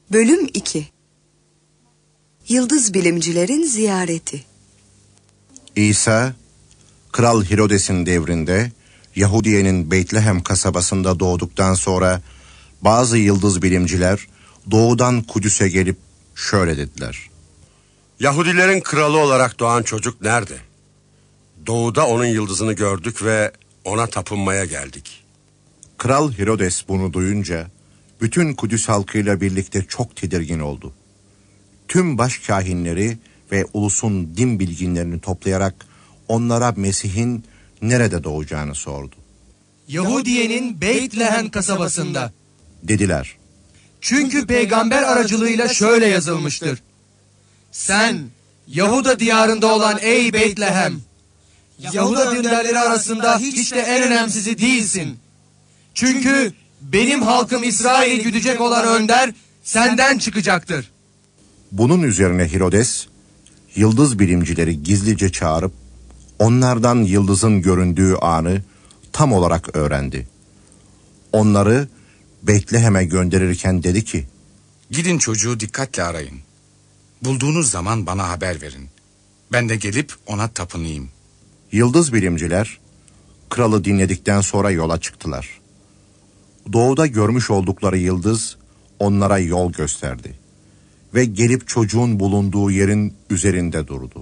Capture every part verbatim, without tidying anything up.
Bölüm iki. Yıldız bilimcilerin ziyareti. İsa, Kral Herodes'in devrinde Yahudiye'nin Beytlehem kasabasında doğduktan sonra bazı yıldız bilimciler doğudan Kudüs'e gelip şöyle dediler: Yahudilerin kralı olarak doğan çocuk nerede? Doğuda onun yıldızını gördük ve ona tapınmaya geldik. Kral Herodes bunu duyunca bütün Kudüs halkıyla birlikte çok tedirgin oldu. Tüm başkâhinleri ve ulusun din bilginlerini toplayarak onlara Mesih'in nerede doğacağını sordu. Yahudiye'nin Beytlehem kasabasında dediler. Çünkü peygamber aracılığıyla şöyle yazılmıştır: Sen Yahuda diyarında olan ey Beytlehem, Yahuda dünderleri arasında hiç de en önemsizi değilsin. Çünkü benim halkım İsrail'i güdecek olan önder senden çıkacaktır. Bunun üzerine Herodes, yıldız bilimcileri gizlice çağırıp onlardan yıldızın göründüğü anı tam olarak öğrendi. Onları Betlehem'e gönderirken dedi ki: Gidin çocuğu dikkatle arayın. Bulduğunuz zaman bana haber verin. Ben de gelip ona tapınayım. Yıldız bilimciler kralı dinledikten sonra yola çıktılar. Doğuda görmüş oldukları yıldız onlara yol gösterdi ve gelip çocuğun bulunduğu yerin üzerinde durdu.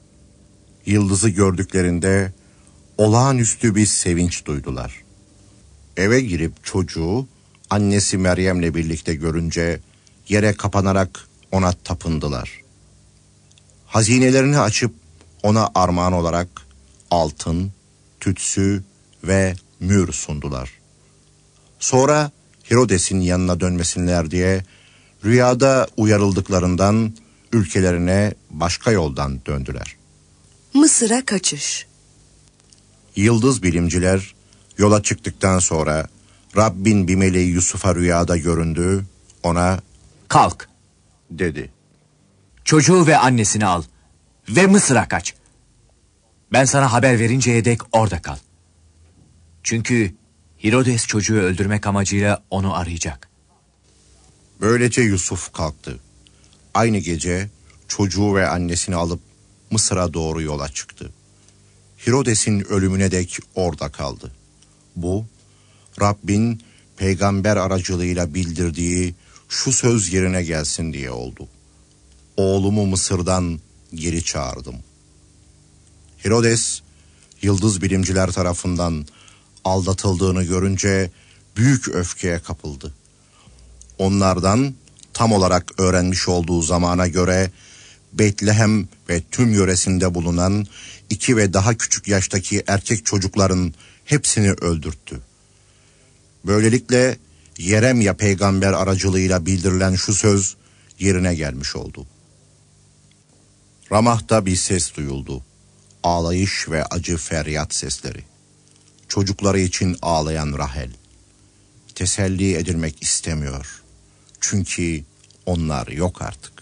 Yıldızı gördüklerinde olağanüstü bir sevinç duydular. Eve girip çocuğu annesi Meryem'le birlikte görünce yere kapanarak ona tapındılar. Hazinelerini açıp ona armağan olarak altın, tütsü ve mür sundular. Sonra Herodes'in yanına dönmesinler diye rüyada uyarıldıklarından ülkelerine başka yoldan döndüler. Mısır'a kaçış. Yıldız bilimciler yola çıktıktan sonra Rabbin bir meleği Yusuf'a rüyada göründü, ona "Kalk," dedi. "çocuğu ve annesini al ve Mısır'a kaç. Ben sana haber verinceye dek orada kal. Çünkü Herodes çocuğu öldürmek amacıyla onu arayacak." Böylece Yusuf kalktı. Aynı gece çocuğu ve annesini alıp Mısır'a doğru yola çıktı. Herodes'in ölümüne dek orada kaldı. Bu, Rabbin peygamber aracılığıyla bildirdiği şu söz yerine gelsin diye oldu: Oğlumu Mısır'dan geri çağırdım. Herodes, yıldız bilimciler tarafından aldatıldığını görünce büyük öfkeye kapıldı. Onlardan tam olarak öğrenmiş olduğu zamana göre Beytlehem ve tüm yöresinde bulunan iki ve daha küçük yaştaki erkek çocukların hepsini öldürttü. Böylelikle Yeremya peygamber aracılığıyla bildirilen şu söz yerine gelmiş oldu. Ramah'ta bir ses duyuldu. Ağlayış ve acı feryat sesleri. Çocukları için ağlayan Rahel. Teselli edilmek istemiyor. Çünkü onlar yok artık.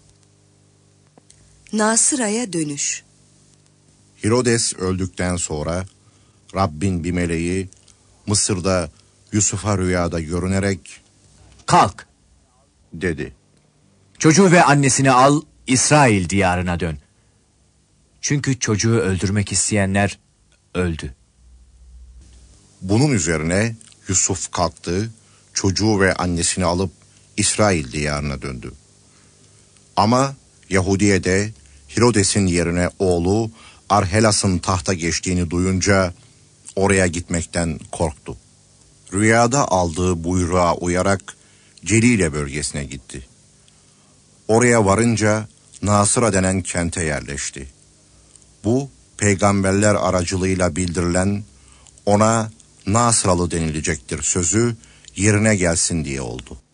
Nasıra'ya dönüş. Herodes öldükten sonra Rabbin bir meleği Mısır'da Yusuf'a rüyada görünerek "Kalk," dedi. "çocuğu ve annesini al, İsrail diyarına dön. Çünkü çocuğu öldürmek isteyenler öldü." Bunun üzerine Yusuf kalktı, çocuğu ve annesini alıp İsrail diyarına döndü. Ama Yahudiye'de Herodes'in yerine oğlu Arhelas'ın tahta geçtiğini duyunca oraya gitmekten korktu. Rüyada aldığı buyruğa uyarak Celile bölgesine gitti. Oraya varınca Nasıra denen kente yerleşti. Bu peygamberler aracılığıyla bildirilen ona Nasıralı denilecektir sözü yerine gelsin diye oldu.